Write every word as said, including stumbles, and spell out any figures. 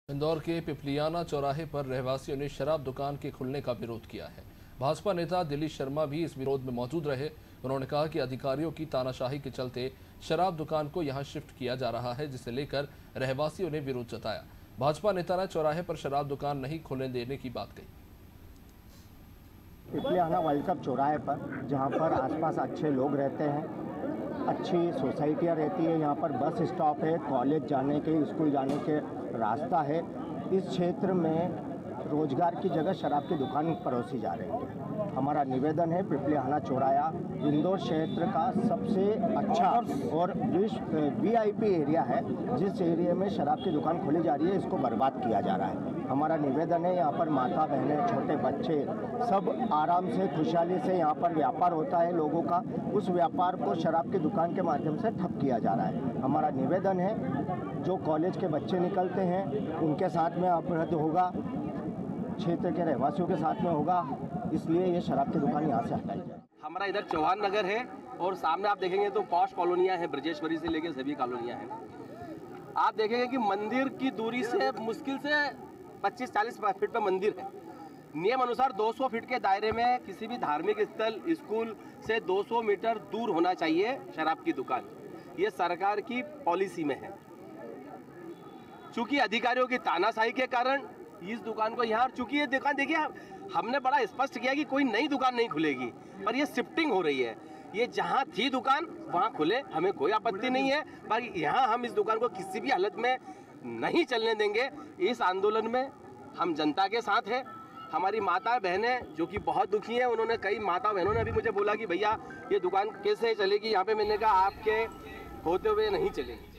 इंदौर के पिपलियाना चौराहे पर रहवासियों ने शराब दुकान के खुलने का विरोध किया है। भाजपा नेता दिलीप शर्मा भी इस विरोध में मौजूद रहे। उन्होंने कहा कि अधिकारियों की तानाशाही के चलते शराब दुकान को यहां शिफ्ट किया जा रहा है, जिसे लेकर रहवासियों ने विरोध जताया। भाजपा नेता ने चौराहे पर शराब दुकान नहीं खोलने देने की बात कही। पिपलियाना वर्ल्ड कप चौराहे पर, जहां पर आसपास अच्छे लोग रहते हैं, अच्छी सोसाइटियां रहती है, यहाँ पर बस स्टॉप है, कॉलेज जाने के, स्कूल जाने के रास्ता है। इस क्षेत्र में रोजगार की जगह शराब की दुकान परोसी जा रही है। हमारा निवेदन है, पिपलियाना चौराहा इंदौर क्षेत्र का सबसे अच्छा और वीआईपी एरिया है। जिस एरिया में शराब की दुकान खोली जा रही है, इसको बर्बाद किया जा रहा है। हमारा निवेदन है, यहाँ पर माता बहनें, छोटे बच्चे सब आराम से, खुशहाली से यहाँ पर व्यापार होता है लोगों का, उस व्यापार को शराब की दुकान के माध्यम से ठप किया जा रहा है। हमारा निवेदन है, जो कॉलेज के बच्चे निकलते हैं उनके साथ में अपराध होगा, क्षेत्र के रहवासियों के साथ में होगा, इसलिए ये शराब की दुकान यहाँ से हटाई जाए। हमारा इधर चौहान नगर है और सामने आप देखेंगे तो पॉश कॉलोनियाँ हैं, ब्रजेश्वरी से लेकर सभी कॉलोनियाँ हैं। आप देखेंगे कि मंदिर की दूरी से मुश्किल से पच्चीस चालीस फीट पर मंदिर है। नियम अनुसार दो सौ फीट के दायरे में किसी भी धार्मिक स्थल, स्कूल से दो सौ मीटर दूर होना चाहिए शराब की दुकान। ये सरकार की पॉलिसी में है। चूंकि अधिकारियों की तानाशाही के कारण इस दुकान को यहाँ, चूंकि ये दुकान देखिए, हमने बड़ा स्पष्ट किया कि कोई नई दुकान नहीं खुलेगी, पर ये शिफ्टिंग हो रही है। ये जहाँ थी दुकान वहाँ खुले, हमें कोई आपत्ति नहीं है, पर यहाँ हम इस दुकान को किसी भी हालत में नहीं चलने देंगे। इस आंदोलन में हम जनता के साथ हैं। हमारी माता बहनें जो कि बहुत दुखी हैं, उन्होंने, कई माता बहनों ने भी मुझे बोला कि भैया ये दुकान कैसे चलेगी यहाँ पे। मैंने कहा आपके होते हुए नहीं चलेगी।